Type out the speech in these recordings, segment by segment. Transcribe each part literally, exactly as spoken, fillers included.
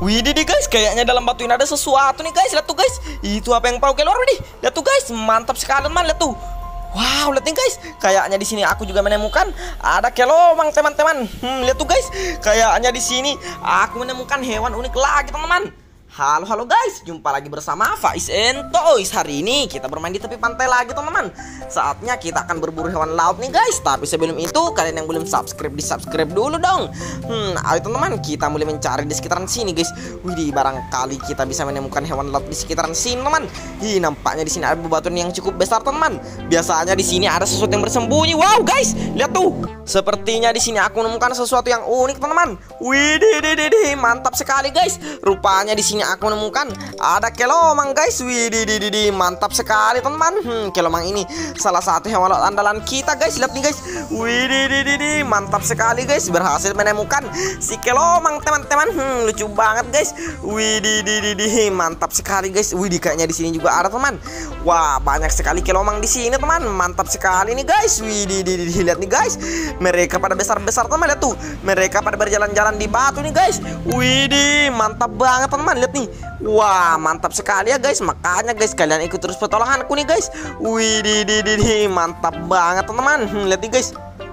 Widih deh guys, kayaknya dalam batu ini ada sesuatu nih guys. Lihat tuh guys, itu apa yang baru keluar widih. Lihat tuh guys, mantap sekali teman. Lihat tuh. Wow, lihat nih guys. Kayaknya di sini aku juga menemukan ada kelomang teman-teman. Hmm, lihat tuh guys. Kayaknya di sini aku menemukan hewan unik lagi teman-teman. Halo halo guys, jumpa lagi bersama Faiz and Toys. Hari ini kita bermain di tepi pantai lagi teman-teman. Saatnya kita akan berburu hewan laut nih guys. Tapi sebelum itu, kalian yang belum subscribe, di subscribe dulu dong. Hmm, ayo teman-teman, kita mulai mencari di sekitaran sini guys. Widih, barangkali kita bisa menemukan hewan laut di sekitaran sini teman. Ih, nampaknya di sini ada bebatuan yang cukup besar teman. Biasanya di sini ada sesuatu yang bersembunyi. Wow guys, lihat tuh. Sepertinya di sini aku menemukan sesuatu yang unik teman-teman. Widih, widih, mantap sekali guys. Rupanya di sini aku menemukan ada kelomang guys. Widih, widih, mantap sekali teman. Hmm, kelomang ini salah satu hewan laut andalan kita guys. Lihat nih guys. Widih, widih, mantap sekali guys. Berhasil menemukan si kelomang teman-teman. Hmm, lucu banget guys. Widih, widih, mantap sekali guys. Widih, kayaknya di sini juga ada teman. Wah, banyak sekali kelomang di sini teman. Mantap sekali nih guys. Widih, widih, lihat nih guys. Mereka pada besar-besar teman. Lihat tuh. Mereka pada berjalan-jalan di batu nih guys. Widih, mantap banget teman. Lihat nih. Wah, mantap sekali ya guys. Makanya guys, kalian ikut terus petualanganku nih guys. Widih, widih, mantap banget teman-teman. Hmm, lihat nih guys.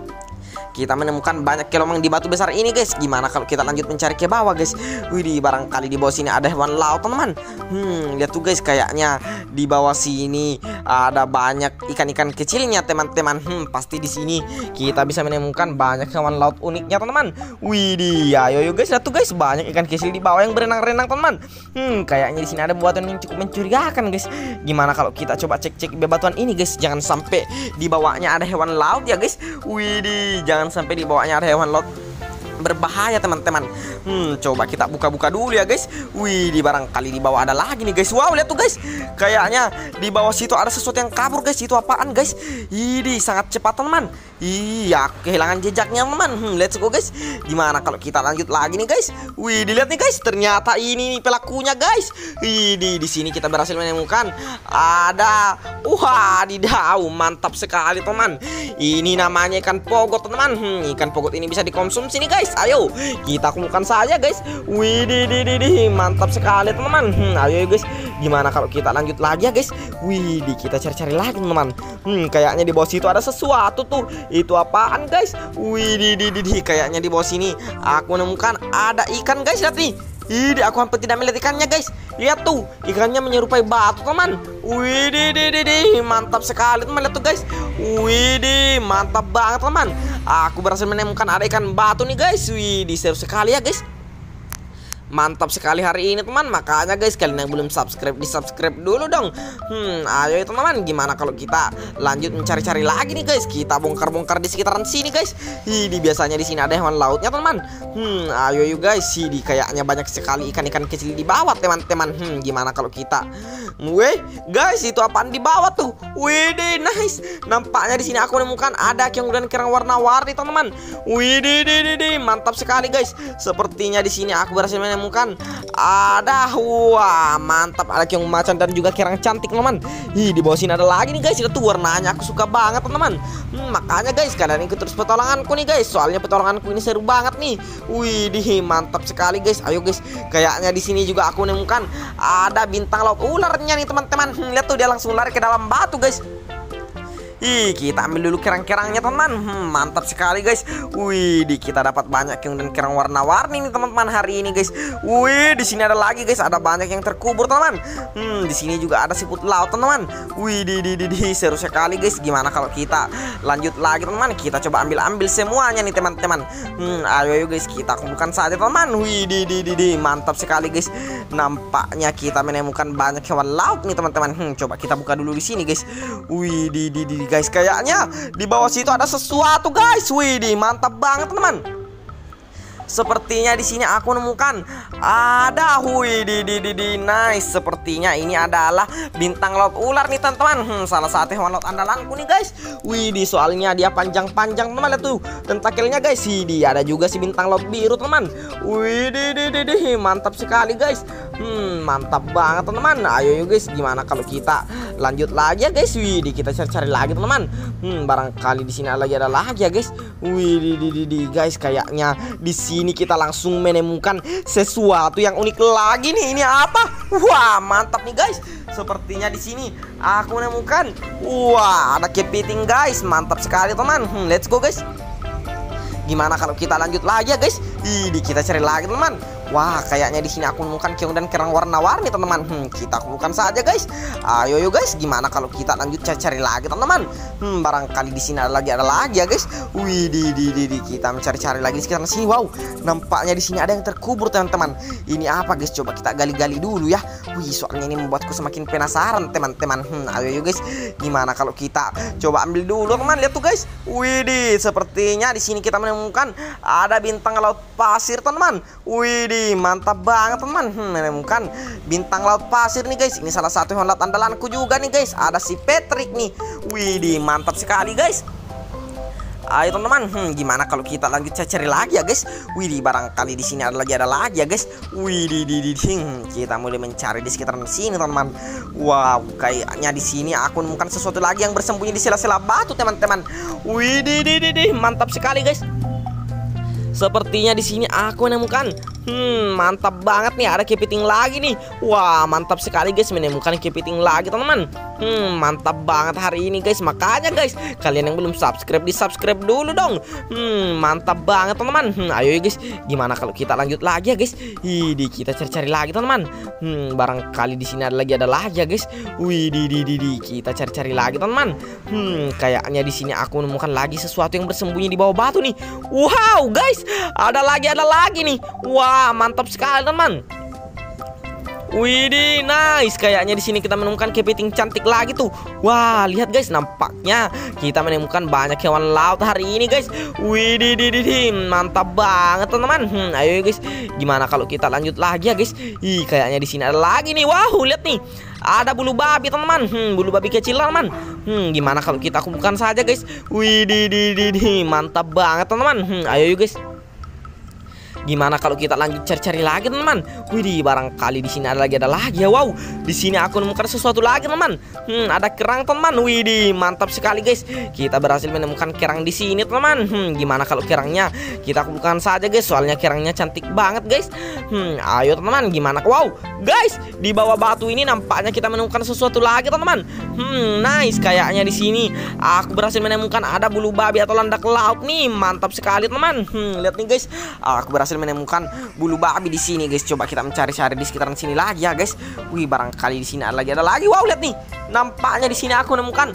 Kita menemukan banyak kelomang di batu besar ini guys. Gimana kalau kita lanjut mencari ke bawah guys? Widih, barangkali di bawah sini ada hewan laut teman-teman. Hmm, lihat tuh guys, kayaknya di bawah sini ada banyak ikan-ikan kecilnya teman-teman. Hmm, pasti di sini kita bisa menemukan banyak hewan laut uniknya teman-teman. Widih, ayo yo guys, lihat tuh guys, banyak ikan kecil di bawah yang berenang-renang teman-teman. Hmm, kayaknya di sini ada bebatuan yang cukup mencurigakan guys. Gimana kalau kita coba cek-cek bebatuan ini guys? Jangan sampai di bawahnya ada hewan laut ya guys. Widih, jangan sampai di bawahnya ada hewan laut berbahaya teman-teman. Hmm, coba kita buka-buka dulu ya guys. Wih, di barangkali di bawah ada lagi nih guys. Wow, lihat tuh guys. Kayaknya di bawah situ ada sesuatu yang kabur guys. Itu apaan guys? Ini sangat cepat teman. Iya, kehilangan jejaknya teman. Hmm, let's go guys. Gimana kalau kita lanjut lagi nih guys? Wih, dilihat nih guys. Ternyata ini nih pelakunya guys. Wih, di di sini kita berhasil menemukan ada wah, didaw. Mantap sekali teman. Ini namanya ikan pogot teman. Hmm, ikan pogot ini bisa dikonsumsi nih guys. Ayo kita kumpulkan saja guys. Widih, mantap sekali teman-teman. Hmm, ayo guys, gimana kalau kita lanjut lagi ya guys? Widih, kita cari-cari lagi teman-teman. Hmm, kayaknya di bawah situ ada sesuatu tuh. Itu apaan guys? Widih, kayaknya di bawah sini aku menemukan ada ikan guys. Lihat nih. Ini aku hampir tidak melihat ikannya guys. Lihat tuh, ikannya menyerupai batu teman. Widih, mantap sekali teman. Lihat tuh guys. Widih, mantap banget teman. Aku berhasil menemukan ada ikan batu nih guys. Widih, seru sekali ya guys. Mantap sekali hari ini teman. Makanya guys, kalian yang belum subscribe, di subscribe dulu dong. Hmm, ayo teman-teman, gimana kalau kita lanjut mencari-cari lagi nih guys? Kita bongkar-bongkar di sekitaran sini guys. Ini biasanya di sini ada hewan lautnya teman. Hmm, ayo yuk guys. Ini kayaknya banyak sekali ikan-ikan kecil di bawah teman-teman. Hmm, gimana kalau kita weh guys, itu apaan di bawah tuh? Widih, nice. Nampaknya di sini aku menemukan ada keong dan kerang warna-warni teman-teman. Widih, mantap sekali guys. Sepertinya di sini aku berhasil menemukan menemukan ada wah mantap, ada keong macan dan juga kerang cantik teman. Ih, di bawah sini ada lagi nih guys. Itu tuh warnanya aku suka banget teman. Hmm, makanya guys, kalian ikut terus petualanganku nih guys. Soalnya petualanganku ini seru banget nih. Wih, di mantap sekali guys. Ayo guys, kayaknya di sini juga aku menemukan ada bintang laut ularnya nih teman-teman. Hmm, lihat tuh, dia langsung lari ke dalam batu guys. Ih, kita ambil dulu kerang-kerangnya teman. Hmm, mantap sekali guys. Wih, di kita dapat banyak keong dan kerang warna-warni nih teman-teman hari ini guys. Wih, di sini ada lagi guys. Ada banyak yang terkubur teman. Hmm, di sini juga ada siput laut teman. Wih, di di di, di seru sekali guys. Gimana kalau kita lanjut lagi teman? Kita coba ambil-ambil semuanya nih teman-teman. Hmm, ayo, ayo guys, kita kumpulkan saja teman. Wih, di di di di mantap sekali guys. Nampaknya kita menemukan banyak hewan laut nih teman-teman. Hmm, coba kita buka dulu di sini guys. Wih, di di di guys, kayaknya di bawah situ ada sesuatu guys. Widih, mantap banget teman. Sepertinya di sini aku menemukan ada hui di di di di nice. Sepertinya ini adalah bintang laut ular nih teman-teman. Hmm, salah satu hewan laut andalanku nih guys. Wih, di soalnya dia panjang-panjang teman. Lihat tuh tentakelnya guys. Di ada juga si bintang laut biru teman. Wih, di di di di mantap sekali guys. Hmm, mantap banget teman-teman. Ayo yuk guys, gimana kalau kita lanjut lagi ya guys. Wih, kita cari-cari lagi teman-teman. Hmm, barangkali di sini lagi ada lagi ya guys. Wih, di, di, di, di, guys, kayaknya di sini kita langsung menemukan sesuatu yang unik lagi nih. Ini apa? Wah, mantap nih guys. Sepertinya di sini aku menemukan, wah, ada kepiting guys. Mantap sekali teman. Hmm, let's go guys. Gimana kalau kita lanjut lagi ya guys? Ini kita cari lagi teman. Wah, kayaknya di sini aku menemukan keong dan kerang warna-warni teman-teman. Hmm, kita kumpulkan saja guys. Ayo yo guys, gimana kalau kita lanjut cari-cari lagi teman-teman? Hmm, barangkali di sini ada lagi ada lagi ya guys. Wih, di di di, di. Kita mencari-cari lagi di sekitar sini. Wow, nampaknya di sini ada yang terkubur teman-teman. Ini apa guys? Coba kita gali-gali dulu ya. Wih, soalnya ini membuatku semakin penasaran teman-teman. Hmm, ayo yo guys, gimana kalau kita coba ambil dulu teman? Lihat tuh guys. Wih, di sepertinya di sini kita menemukan ada bintang laut pasir teman-teman. Wih, di mantap banget teman. Hmm, menemukan bintang laut pasir nih guys. Ini salah satu hewan laut andalanku juga nih guys. Ada si Patrick nih. Widih, mantap sekali guys. Ayo teman-teman, hmm, gimana kalau kita lanjut cari lagi ya guys? Widih, barangkali di sini ada lagi ada lagi ya guys. Widih, di, di, di. Hmm, kita mulai mencari di sekitaran sini teman-teman. Wow, kayaknya di sini aku menemukan sesuatu lagi yang bersembunyi di sela-sela batu teman-teman. Widih, di, di, di. Mantap sekali guys. Sepertinya di sini aku menemukan, hmm, mantap banget nih, ada kepiting lagi nih. Wah, mantap sekali guys, menemukan kepiting lagi teman-teman. Hmm, mantap banget hari ini guys. Makanya guys, kalian yang belum subscribe, di subscribe dulu dong. Hmm, mantap banget teman-teman. Hmm, ayo guys, gimana kalau kita lanjut lagi ya guys? Ini kita cari-cari lagi teman-teman. Hmm, barangkali di sini ada lagi ada lagi ya guys. Wih, di di di, di. Kita cari-cari lagi teman-teman. Hmm, kayaknya di sini aku menemukan lagi sesuatu yang bersembunyi di bawah batu nih. Wow guys, ada lagi ada lagi nih. Wah, mantap sekali teman. Widih, nice. Kayaknya di sini kita menemukan kepiting cantik lagi tuh. Wah, lihat guys, nampaknya kita menemukan banyak hewan laut hari ini guys. Widih, di, di, di. Mantap banget teman-teman. Hmm, ayo guys, gimana kalau kita lanjut lagi ya guys? Ih, kayaknya di sini ada lagi nih. Wow, lihat nih. Ada bulu babi teman-teman. Hmm, bulu babi kecil teman. Hmm, gimana kalau kita kumpulkan saja guys? Widih, di, di, di. Mantap banget teman-teman. Hmm, ayo guys. Gimana kalau kita lanjut cari-cari lagi teman-teman? Widih, barangkali di sini ada lagi ada lagi ya. Wow, di sini aku menemukan sesuatu lagi teman. Hmm, ada kerang teman. Widih, mantap sekali guys. Kita berhasil menemukan kerang di sini teman. Hmm, gimana kalau kerangnya kita kumpulkan saja guys? Soalnya kerangnya cantik banget guys. Hmm, ayo teman-teman, gimana? Wow, guys, di bawah batu ini nampaknya kita menemukan sesuatu lagi teman-teman. Hmm, nice. Kayaknya di sini aku berhasil menemukan ada bulu babi atau landak laut nih. Mantap sekali teman. Hmm, lihat nih guys, aku berhasil menemukan bulu babi di sini guys. Coba kita mencari-cari di sekitaran sini lagi ya guys. Wih, barangkali di sini ada lagi ada lagi. Wow, lihat nih, nampaknya di sini aku menemukan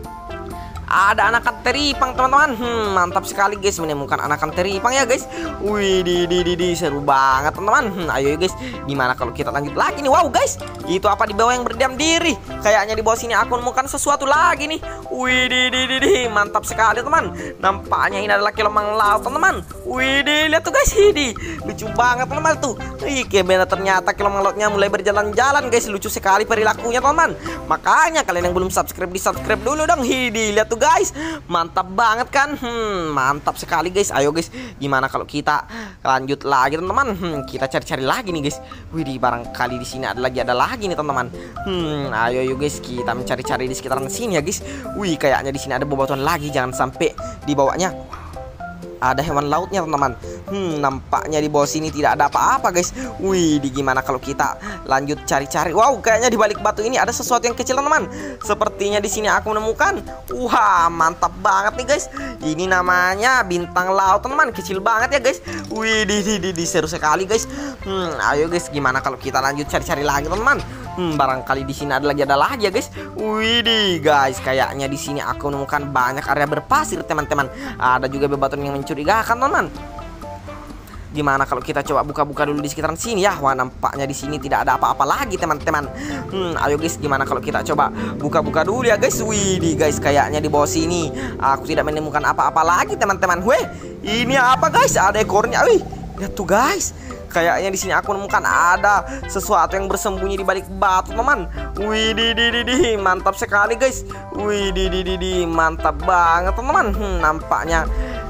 ada anakan teripang teman-teman. Hmm, mantap sekali guys, menemukan anakan teripang ya guys. Wih, di di di, di. Seru banget teman-teman. Hmm, ayo guys, gimana kalau kita lanjut lagi nih? Wow guys, itu apa di bawah yang berdiam diri? Kayaknya di bawah sini aku menemukan sesuatu lagi nih. Wih, di di di, di. Mantap sekali teman. Nampaknya ini adalah kelomang laut teman-teman. Wih, di, lihat tuh guys, ini lucu banget teman-teman tuh. Ih, benar, ternyata kelomang lautnya mulai berjalan-jalan guys. Lucu sekali perilakunya teman-teman. Makanya kalian yang belum subscribe, di subscribe dulu dong. Hidi, lihat tuh guys, mantap banget kan? Hmm, mantap sekali guys. Ayo guys, gimana kalau kita lanjut lagi teman-teman? Hmm, kita cari-cari lagi nih guys. Widih, barangkali di sini ada lagi ada lagi nih teman-teman. Hmm, ayo yuk guys, kita mencari-cari di sekitaran sini ya guys. Wih, kayaknya di sini ada bebatuan lagi. Jangan sampai di bawahnya ada hewan lautnya teman-teman. Hmm, nampaknya di bawah sini tidak ada apa-apa guys. Wih, di gimana kalau kita lanjut cari-cari? Wow, kayaknya di balik batu ini ada sesuatu yang kecil teman-teman. Sepertinya di sini aku menemukan. Wah, mantap banget nih guys. Ini namanya bintang laut teman-teman. Kecil banget ya guys. Wih, di, di, di, di seru sekali guys. Hmm, ayo guys, gimana kalau kita lanjut cari-cari lagi teman-teman? Hmm, barangkali di sini ada lagi ada lagi ya guys. Widih guys, kayaknya di sini aku menemukan banyak area berpasir teman-teman. Ada juga bebatuan yang mencurigakan teman-teman. Gimana kalau kita coba buka-buka dulu di sekitaran sini ya? Wah, nampaknya di sini tidak ada apa-apa lagi teman-teman. Hmm, ayo guys, gimana kalau kita coba buka-buka dulu ya guys? Widih guys, kayaknya di bawah sini aku tidak menemukan apa-apa lagi teman-teman. Weh, ini apa guys? Ada ekornya. Wih, lihat tuh guys. Kayaknya di sini aku menemukan ada sesuatu yang bersembunyi di balik batu, teman. Wih, di di di di, mantap sekali guys. Wih, di di di di, mantap banget, teman. Hmm, nampaknya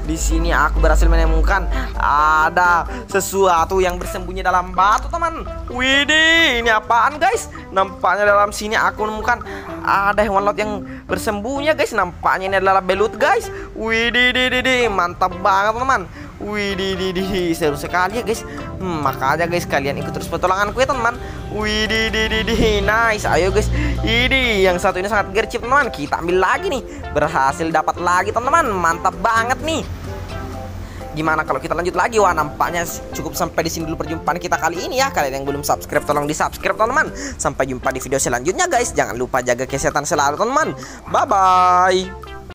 Di sini aku berhasil menemukan ada sesuatu yang bersembunyi dalam batu, teman. Widih, ini apaan, guys? Nampaknya dalam sini aku menemukan ada hewan laut yang bersembunyi, guys. Nampaknya ini adalah belut, guys. Widih, di, di, di. Mantap banget, teman. Widih, di, di, di. Seru sekali ya, guys. Hmm, makanya, guys, kalian ikut terus petualanganku ya, teman. Widih, di, di, di. Nice. Ayo, guys. Ini yang satu ini sangat gercep, teman. Kita ambil lagi nih. Berhasil dapat lagi, teman-teman. Mantap banget nih. Gimana kalau kita lanjut lagi? Wah, nampaknya cukup sampai di sini dulu perjumpaan kita kali ini ya. Kalian yang belum subscribe tolong di subscribe, teman-teman. Sampai jumpa di video selanjutnya, guys. Jangan lupa jaga kesehatan selalu, teman-teman. Bye bye.